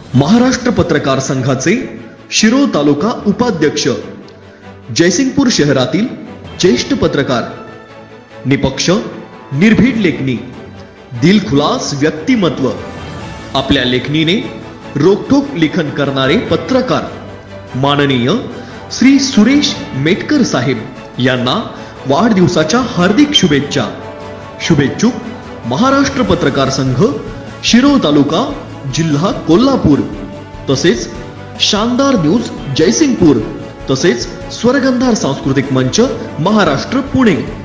महाराष्ट्र पत्रकार संघाचे शिरोळ तालुका उपाध्यक्ष, जयसिंगपूर शहरातील ज्येष्ठ पत्रकार, निपक्ष, निर्भीड लेखनी, दिलखुलास व्यक्तिमत्व, आपल्या लेखनीने रोखठोक लेखन करणारे पत्रकार माननीय श्री सुरेश मेटकर साहेब यांना वाढदिवसाच्या हार्दिक शुभेच्छा. शुभेच्छुक महाराष्ट्र पत्रकार संघ, शिरोळ तालुका, जिल्हा कोल्हापूर, तसेच शानदार न्यूज जयसिंगपूर, तसेच स्वर्गंधार सांस्कृतिक मंच महाराष्ट्र पुणे.